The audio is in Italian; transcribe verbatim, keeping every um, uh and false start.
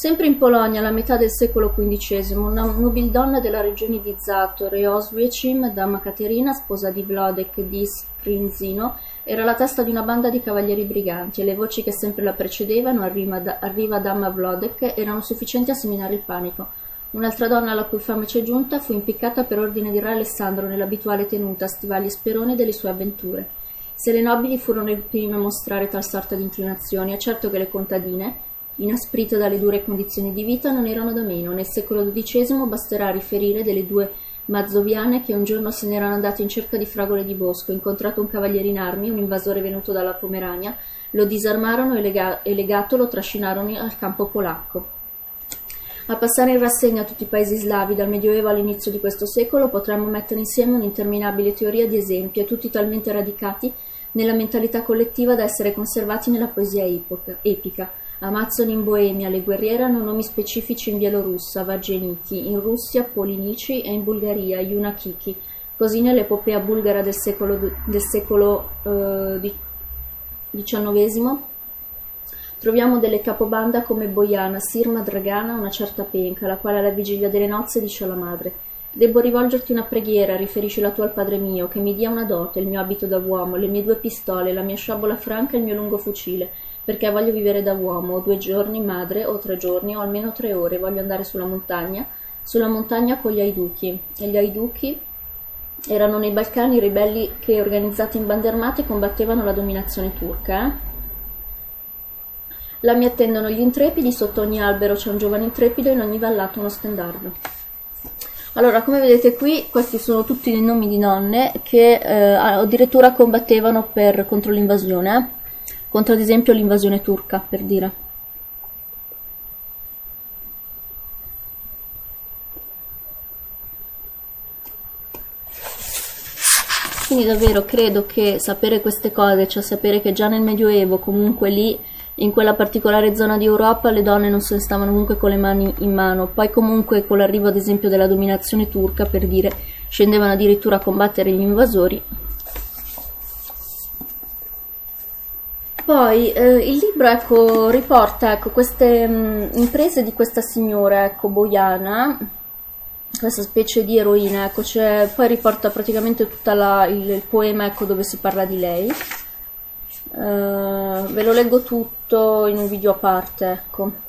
Sempre in Polonia, alla metà del secolo quindicesimo, una nobildonna della regione di Zator e Oswiecim, dama Caterina, sposa di Wlodek di Sprinzino, era la testa di una banda di cavalieri briganti e le voci che sempre la precedevano, arriva, da, arriva damma Wlodek, erano sufficienti a seminare il panico. Un'altra donna alla cui fame c'è giunta fu impiccata per ordine di re Alessandro nell'abituale tenuta, stivali e sperone delle sue avventure. Se le nobili furono le prime a mostrare tal sorta di inclinazioni, è certo che le contadine, inasprite dalle dure condizioni di vita, non erano da meno. Nel secolo dodicesimo basterà riferire delle due mazzoviane che un giorno se n'erano andate in cerca di fragole di bosco, incontrato un cavaliere in armi, un invasore venuto dalla Pomerania, lo disarmarono e, lega e legato lo trascinarono al campo polacco. A passare in rassegna tutti i paesi slavi dal Medioevo all'inizio di questo secolo potremmo mettere insieme un'interminabile teoria di esempi, e tutti talmente radicati nella mentalità collettiva da essere conservati nella poesia epica. Amazzoni in Boemia, le guerriere hanno nomi specifici in Bielorussia, Vageniki, in Russia, Polinici e in Bulgaria, Yunakiki. Così nell'epopea bulgara del secolo, del secolo eh, diciannovesimo troviamo delle capobanda come Boiana, Sirma, Dragana, una certa Penca, la quale alla vigilia delle nozze dice alla madre: «Debbo rivolgerti una preghiera, riferiscila tu al padre mio, che mi dia una dote, il mio abito da uomo, le mie due pistole, la mia sciabola franca e il mio lungo fucile, perché voglio vivere da uomo, o due giorni, madre, o tre giorni, o almeno tre ore, voglio andare sulla montagna, sulla montagna con gli Aiduchi». E gli Aiduchi erano nei Balcani i ribelli che, organizzati in bande armate, combattevano la dominazione turca. Eh? Là mi attendono gli intrepidi, sotto ogni albero c'è un giovane intrepido, in ogni vallato uno stendardo. Allora, come vedete qui, questi sono tutti i nomi di donne che eh, addirittura combattevano per, contro l'invasione, eh? Contro ad esempio l'invasione turca, per dire. Quindi davvero credo che sapere queste cose, cioè sapere che già nel Medioevo, comunque lì, in quella particolare zona di Europa, le donne non se ne stavano comunque con le mani in mano, poi comunque con l'arrivo ad esempio della dominazione turca, per dire, scendevano addirittura a combattere gli invasori. Poi eh, il libro, ecco, riporta, ecco, queste mh, imprese di questa signora, ecco, Boiana, questa specie di eroina, ecco, cioè, poi riporta praticamente tutto il, il poema, ecco, dove si parla di lei. Uh, ve lo leggo tutto in un video a parte, ecco.